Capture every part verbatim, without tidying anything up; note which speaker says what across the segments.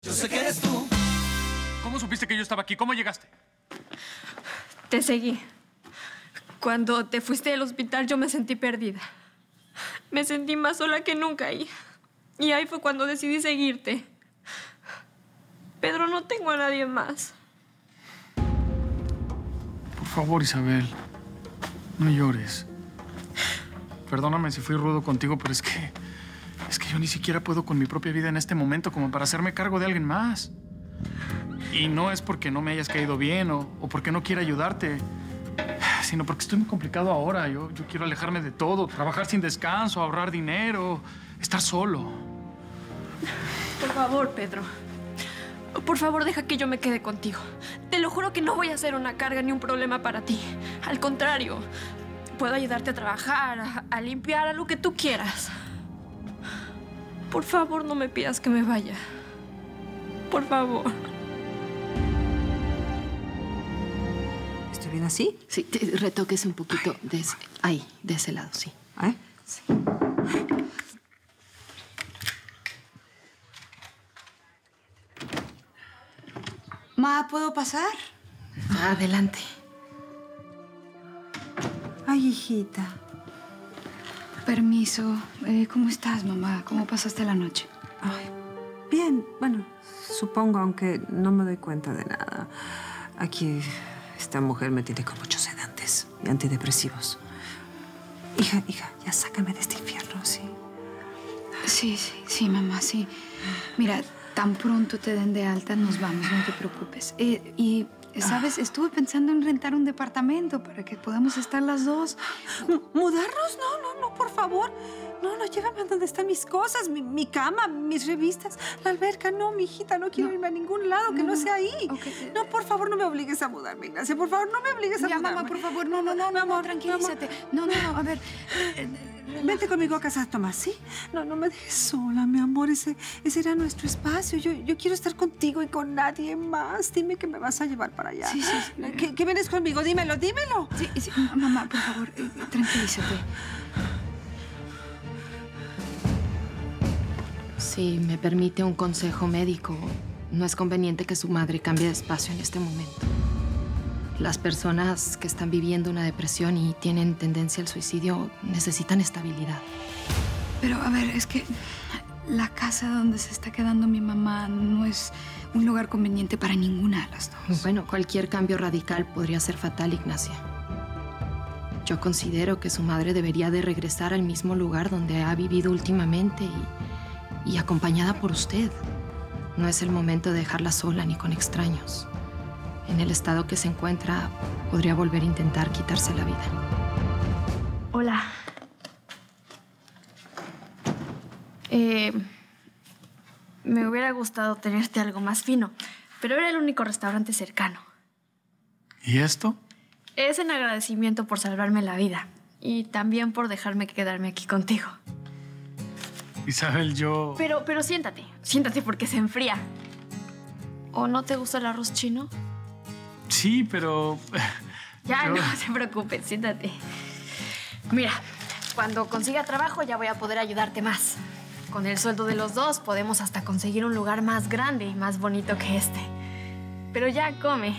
Speaker 1: Yo sé que eres tú.
Speaker 2: ¿Cómo supiste que yo estaba aquí? ¿Cómo llegaste?
Speaker 3: Te seguí. Cuando te fuiste del hospital, yo me sentí perdida. Me sentí más sola que nunca ahí. Y ahí fue cuando decidí seguirte. Pedro, no tengo a nadie más.
Speaker 2: Por favor, Isabel, no llores. Perdóname si fui rudo contigo, pero es que... Es que yo ni siquiera puedo con mi propia vida en este momento como para hacerme cargo de alguien más. Y no es porque no me hayas caído bien o, o porque no quiera ayudarte, sino porque estoy muy complicado ahora. Yo, yo quiero alejarme de todo, trabajar sin descanso, ahorrar dinero, estar solo.
Speaker 3: Por favor, Pedro. Por favor, deja que yo me quede contigo. Te lo juro que no voy a ser una carga ni un problema para ti. Al contrario, puedo ayudarte a trabajar, a, a limpiar, a lo que tú quieras. Por favor, no me pidas que me vaya. Por favor.
Speaker 4: ¿Estoy bien así?
Speaker 5: Sí, te retoques un poquito de ese, ahí, de ese lado, sí.
Speaker 4: ¿Eh?
Speaker 5: Sí.
Speaker 4: Ma, ¿puedo pasar?
Speaker 5: Adelante.
Speaker 4: Ay, hijita.
Speaker 6: Permiso. Eh, ¿Cómo estás, mamá? ¿Cómo pasaste la noche?
Speaker 4: Ay, bien. Bueno, supongo, aunque no me doy cuenta de nada. Aquí esta mujer me tiene con muchos sedantes y antidepresivos. Hija, hija, ya sácame de este infierno, ¿sí?
Speaker 6: Sí, sí, sí, mamá, sí. Mira, tan pronto te den de alta, nos vamos, no te preocupes. Eh, y, ¿sabes? Estuve pensando en rentar un departamento para que podamos estar las dos.
Speaker 4: ¿Mudarnos? No, no, no, por favor. No, no, llévame a donde están mis cosas, mi, mi cama, mis revistas, la alberca. No, mi hijita, no quiero
Speaker 6: No.
Speaker 4: irme a ningún lado, que no,
Speaker 6: No,
Speaker 4: sea ahí.
Speaker 6: okay.
Speaker 4: No, por favor, no me obligues a mudarme, Ignacia. Por favor, no me obligues a
Speaker 6: Ya,
Speaker 4: mudarme.
Speaker 6: mamá, por favor, no, no, no,
Speaker 4: Mi
Speaker 6: no,
Speaker 4: amor,
Speaker 6: no, tranquilízate. No, no, no, a ver. eh,
Speaker 4: Vente conmigo a casa, Tomás, ¿sí? No, no me dejes sola, mi amor. Ese, ese era nuestro espacio. Yo, yo quiero estar contigo y con nadie más. Dime que me vas a llevar para allá.
Speaker 6: Sí, sí, sí.
Speaker 4: ¿Qué, qué vienes conmigo? Dímelo, dímelo.
Speaker 6: Sí, sí, mamá, por favor, eh, tranquilízate.
Speaker 5: Si me permite un consejo médico, no es conveniente que su madre cambie de espacio en este momento. Las personas que están viviendo una depresión y tienen tendencia al suicidio necesitan estabilidad.
Speaker 6: Pero, a ver, es que la casa donde se está quedando mi mamá no es un lugar conveniente para ninguna de las dos.
Speaker 5: Bueno, cualquier cambio radical podría ser fatal, Ignacia. Yo considero que su madre debería de regresar al mismo lugar donde ha vivido últimamente y, y acompañada por usted. No es el momento de dejarla sola ni con extraños. En el estado que se encuentra, podría volver a intentar quitarse la vida.
Speaker 3: Hola. Eh, me hubiera gustado tenerte algo más fino, pero era el único restaurante cercano.
Speaker 2: ¿Y esto?
Speaker 3: Es en agradecimiento por salvarme la vida y también por dejarme quedarme aquí contigo.
Speaker 2: Isabel, yo...
Speaker 3: Pero, pero siéntate, siéntate porque se enfría. ¿O no te gusta el arroz chino?
Speaker 2: Sí, pero...
Speaker 3: Ya,
Speaker 2: yo-
Speaker 3: no se preocupe, siéntate. Mira, cuando consiga trabajo ya voy a poder ayudarte más. Con el sueldo de los dos podemos hasta conseguir un lugar más grande y más bonito que este. Pero ya come.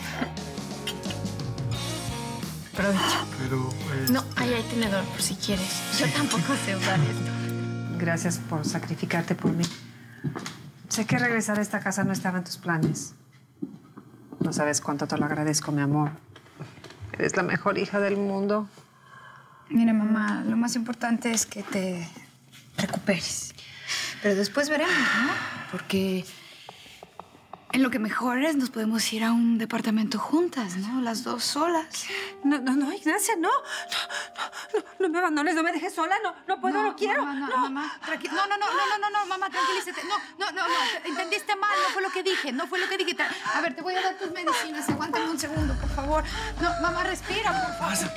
Speaker 3: Aprovecha.
Speaker 2: Pero...
Speaker 3: No,
Speaker 2: este,
Speaker 3: ahí hay tenedor por si quieres. Yo tampoco sé usar esto.
Speaker 4: Gracias por sacrificarte por mí. Sé que regresar a esta casa no estaba en tus planes. No sabes cuánto te lo agradezco, mi amor. Eres la mejor hija del mundo.
Speaker 6: Mira, mamá, lo más importante es que te recuperes. Pero después veremos, ¿no? Porque en lo que mejores nos podemos ir a un departamento juntas, ¿no? Las dos solas.
Speaker 4: No, no, no, Ignacia, no. No, no, no me abandones, no me dejes sola. No, no puedo, no, quiero.
Speaker 6: Mamá, no,
Speaker 4: no.
Speaker 6: mamá, tranqui- no, no, no, no, no, no, no, mamá, tranquilízate. No, no, no, no, entendiste mal, no fue lo que dije, no fue lo que dije. A ver, te voy a dar tus medicinas, aguántame un segundo, por favor. No, mamá, respira, por favor.
Speaker 2: Pasa.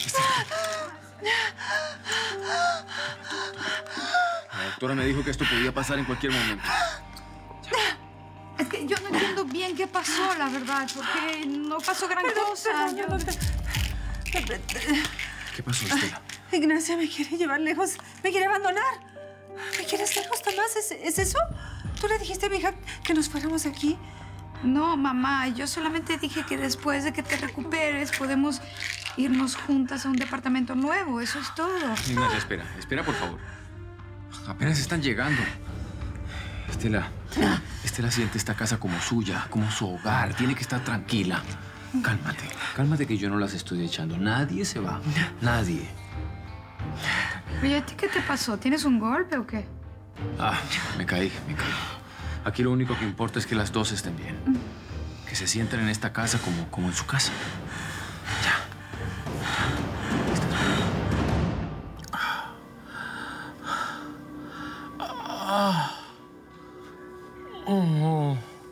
Speaker 1: La doctora me dijo que esto podía pasar en cualquier momento.
Speaker 6: Es que yo no entiendo bien qué pasó, la verdad, porque no pasó gran cosa. Yo-
Speaker 1: ¿Qué pasó, Estela?
Speaker 4: Ignacia me quiere llevar lejos, me quiere abandonar. ¿Me quieres lejos, Tomás? ¿Es, ¿Es eso? ¿Tú le dijiste a mi hija que nos fuéramos de aquí?
Speaker 6: No, mamá, yo solamente dije que después de que te recuperes podemos irnos juntas a un departamento nuevo. Eso es todo.
Speaker 1: Ignacia, espera. Espera, por favor. Apenas están llegando. Estela, Estela siente esta casa como suya, como su hogar. Tiene que estar tranquila. Cálmate. Cálmate que yo no las estoy echando. Nadie se va. Nadie.
Speaker 6: Oye, ¿a ti qué te pasó? ¿Tienes un golpe o qué?
Speaker 1: Ah, me caí, me caí. Aquí lo único que importa es que las dos estén bien. Que se sientan en esta casa como, como en su casa. Ya. ¿Estás bien?
Speaker 2: Ah. Oh.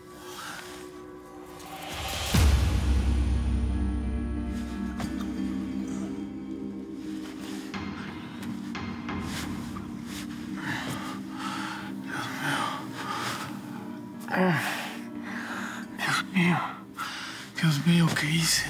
Speaker 2: Dios mío. Dios mío, ¿qué hice?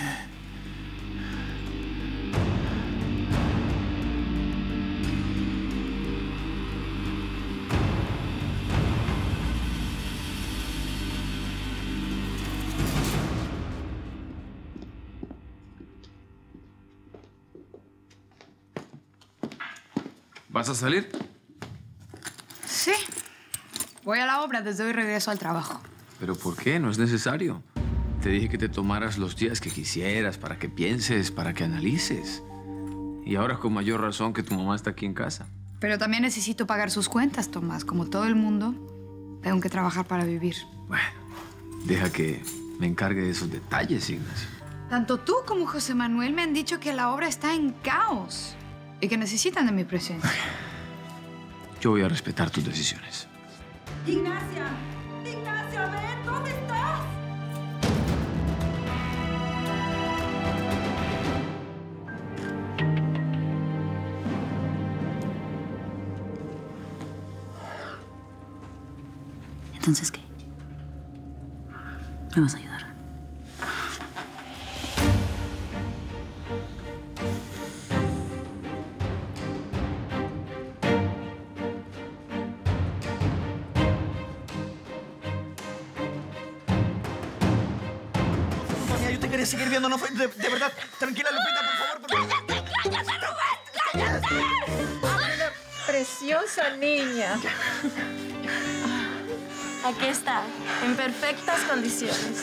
Speaker 1: ¿Vas a salir?
Speaker 6: Sí. Voy a la obra, desde hoy regreso al trabajo.
Speaker 1: ¿Pero por qué? No es necesario. Te dije que te tomaras los días que quisieras para que pienses, para que analices. Y ahora con mayor razón que tu mamá está aquí en casa.
Speaker 6: Pero también necesito pagar sus cuentas, Tomás. Como todo el mundo, tengo que trabajar para vivir.
Speaker 1: Bueno, deja que me encargue de esos detalles, Ignacio.
Speaker 6: Tanto tú como José Manuel me han dicho que la obra está en caos y que necesitan de mi presencia.
Speaker 1: Yo voy a respetar tus decisiones.
Speaker 4: Ignacia, Ignacia, ven, ¿dónde estás?
Speaker 7: Entonces, ¿qué? ¿Me vas a ayudar?
Speaker 8: Yo te quería seguir viendo, no fue de, de verdad. Tranquila, Lupita, por favor.
Speaker 3: ¡Cállate! ¡Cállate! Preciosa niña. Aquí está, en perfectas condiciones.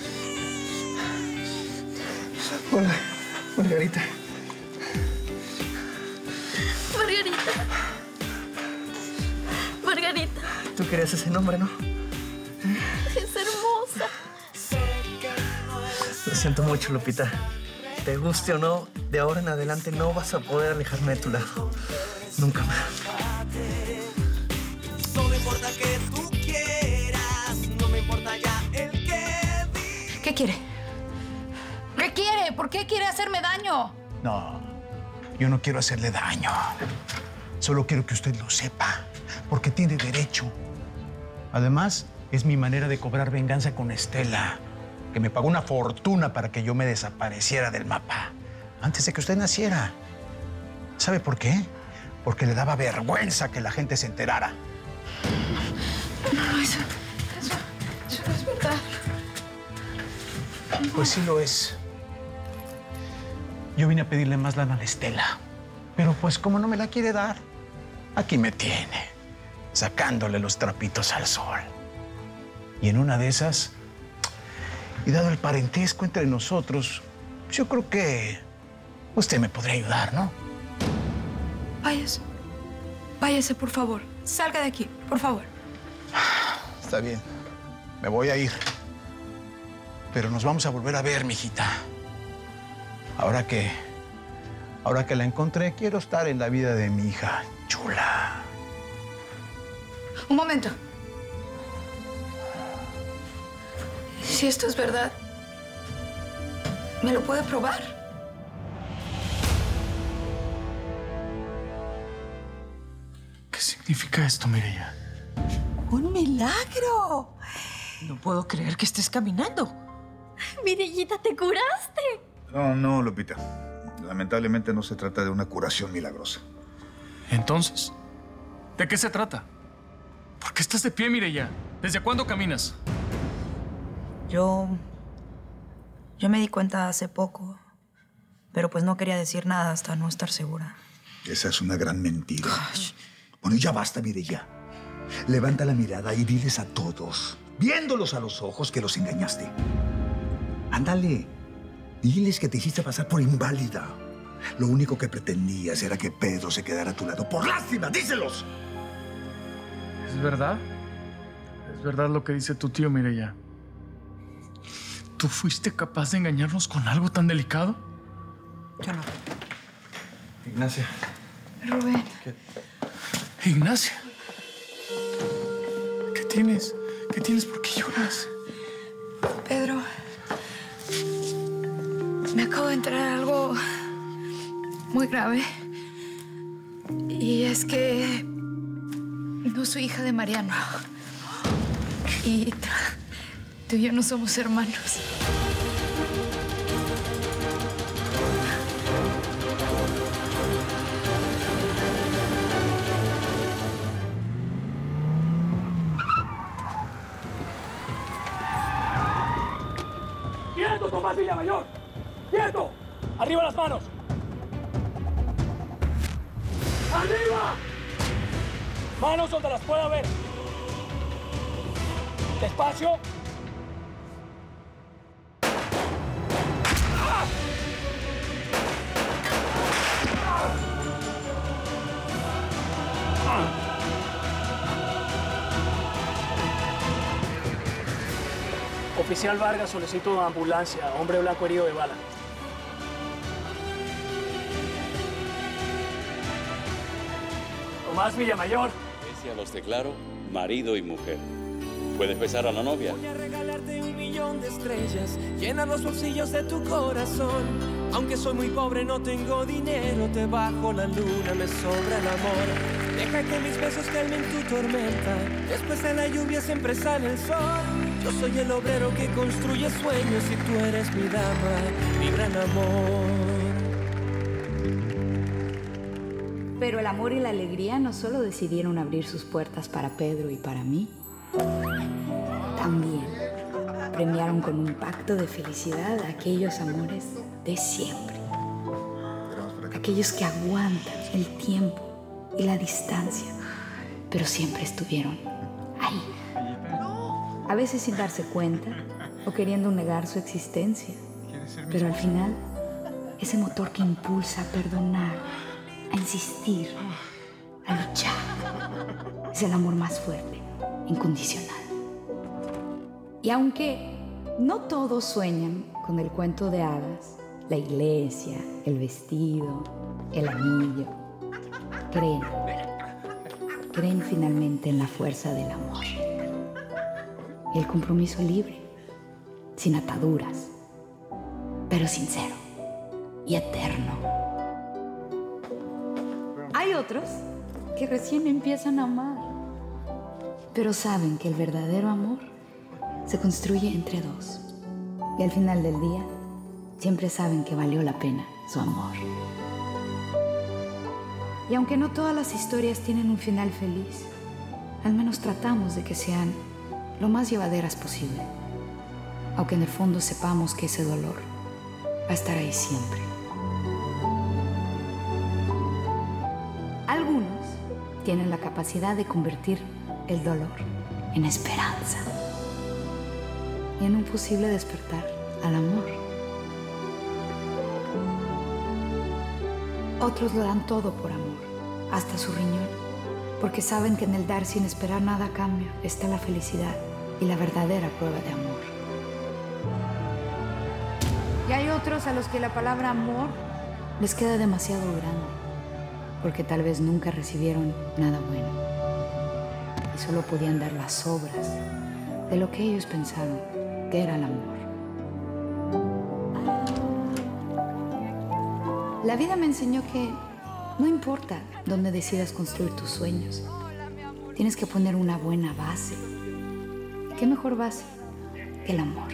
Speaker 8: Hola, Margarita.
Speaker 3: Margarita. Margarita.
Speaker 8: Tú querías ese nombre, ¿no?
Speaker 3: Es hermosa.
Speaker 8: Lo siento mucho, Lupita. Te guste o no, de ahora en adelante no vas a poder alejarme de tu lado. Nunca más.
Speaker 9: No me importa que tú quieras, no me importa ya el que...
Speaker 6: ¿Qué quiere? ¿Qué quiere? ¿Por qué quiere hacerme daño?
Speaker 10: No, yo no quiero hacerle daño. Solo quiero que usted lo sepa, porque tiene derecho. Además, es mi manera de cobrar venganza con Estela, que me pagó una fortuna para que yo me desapareciera del mapa antes de que usted naciera. ¿Sabe por qué? Porque le daba vergüenza que la gente se enterara.
Speaker 6: No, eso, eso, eso no es verdad.
Speaker 10: Pues sí lo es. Yo vine a pedirle más lana a la Estela, pero pues como no me la quiere dar, aquí me tiene, sacándole los trapitos al sol. Y en una de esas, y dado el parentesco entre nosotros, yo creo que usted me podría ayudar, ¿no?
Speaker 6: Váyase. Váyase, por favor. Salga de aquí, por favor.
Speaker 10: Está bien. Me voy a ir. Pero nos vamos a volver a ver, mijita. Ahora que... Ahora que la encontré, quiero estar en la vida de mi hija chula.
Speaker 6: Un momento. Si esto es verdad, ¿me lo puede probar?
Speaker 2: ¿Qué significa esto, Mireya?
Speaker 11: ¡Un milagro! No puedo creer que estés caminando.
Speaker 3: Mirellita, ¿te curaste?
Speaker 12: No, no, Lupita. Lamentablemente no se trata de una curación milagrosa.
Speaker 2: Entonces, ¿de qué se trata? ¿Por qué estás de pie, Mireya? ¿Desde cuándo caminas?
Speaker 7: Yo... Yo me di cuenta hace poco. Pero pues no quería decir nada hasta no estar segura.
Speaker 12: Esa es una gran mentira. Gosh. Bueno, ya basta, Mireya. Levanta la mirada y diles a todos, viéndolos a los ojos, que los engañaste. Ándale. Diles que te hiciste pasar por inválida. Lo único que pretendías era que Pedro se quedara a tu lado. ¡Por lástima! ¡Díselos!
Speaker 2: ¿Es verdad? Es verdad lo que dice tu tío, Mireya. ¿Tú fuiste capaz de engañarnos con algo tan delicado?
Speaker 7: Yo no.
Speaker 8: Ignacia.
Speaker 6: Rubén.
Speaker 8: ¿Qué?
Speaker 2: Ignacia. ¿Qué tienes? ¿Qué tienes? ¿Por qué lloras?
Speaker 6: Pedro. Me acabo de enterar algo muy grave. Y es que no soy hija de Mariano. Y tú y yo no somos hermanos.
Speaker 13: ¡Quieto, Tomás Villamayor! ¡Quieto! ¡Arriba las manos! ¡Arriba! Manos donde las pueda ver. Despacio. Oficial Vargas, solicito ambulancia. Hombre blanco herido de bala. Tomás Villamayor.
Speaker 14: Los declaro marido y mujer. ¿Puedes besar a la novia?
Speaker 9: Voy a regalarte un millón de estrellas, llenar los bolsillos de tu corazón. Aunque soy muy pobre, no tengo dinero, te bajo la luna, me sobra el amor. Deja que mis besos calmen tu tormenta, después de la lluvia siempre sale el sol. Yo soy el obrero que construye sueños y tú eres mi dama, mi gran amor.
Speaker 15: Pero el amor y la alegría no solo decidieron abrir sus puertas para Pedro y para mí, también premiaron con un pacto de felicidad a aquellos amores de siempre. Aquellos que aguantan el tiempo y la distancia, pero siempre estuvieron ahí. A veces sin darse cuenta o queriendo negar su existencia, pero al final, ese motor que impulsa a perdonar, a insistir, a luchar, es el amor más fuerte, incondicional. Y aunque no todos sueñan con el cuento de hadas, la iglesia, el vestido, el anillo, creen, creen finalmente en la fuerza del amor. El compromiso libre, sin ataduras, pero sincero y eterno. Hay otros que recién empiezan a amar, pero saben que el verdadero amor se construye entre dos. Y al final del día, siempre saben que valió la pena su amor. Y aunque no todas las historias tienen un final feliz, al menos tratamos de que sean lo más llevaderas posible, aunque en el fondo sepamos que ese dolor va a estar ahí siempre. Algunos tienen la capacidad de convertir el dolor en esperanza y en un posible despertar al amor. Otros lo dan todo por amor, hasta su riñón, porque saben que en el dar sin esperar nada a cambio está la felicidad y la verdadera prueba de amor. Y hay otros a los que la palabra amor les queda demasiado grande, porque tal vez nunca recibieron nada bueno y solo podían dar las obras de lo que ellos pensaron que era el amor. La vida me enseñó que no importa dónde decidas construir tus sueños, tienes que poner una buena base. ¿Qué mejor base que el amor?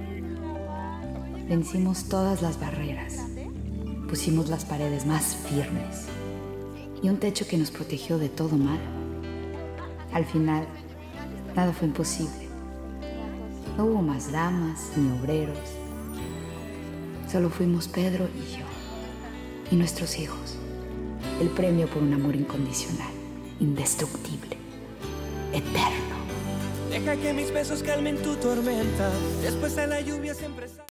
Speaker 15: Vencimos todas las barreras, pusimos las paredes más firmes y un techo que nos protegió de todo mal. Al final, Nada fue imposible. No hubo más damas ni obreros. Solo fuimos Pedro y yo. Y nuestros hijos. El premio por un amor incondicional, indestructible, eterno.
Speaker 9: Deja que mis besos calmen tu tormenta. Después de la lluvia siempre sale.